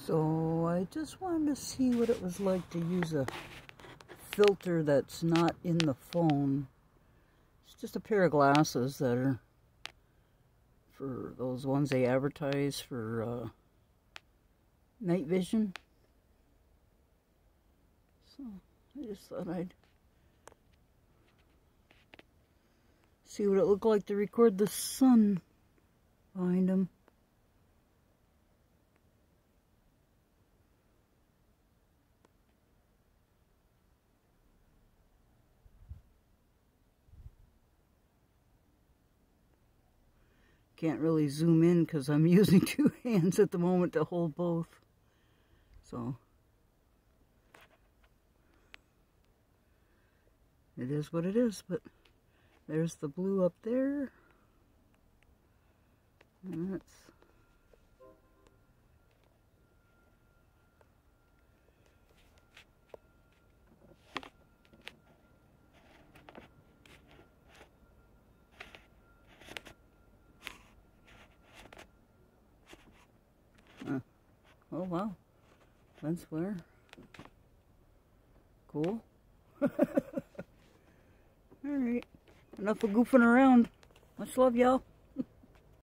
So I just wanted to see what it was like to use a filter that's not in the phone. It's just a pair of glasses that are for those ones they advertise for night vision. So I just thought I'd see what it looked like to record the sun behind them. Can't really zoom in because I'm using two hands at the moment to hold both. So it is what it is, but there's the blue up there. And that's oh wow, lens flare. Cool. Alright, enough of goofing around. Much love, y'all.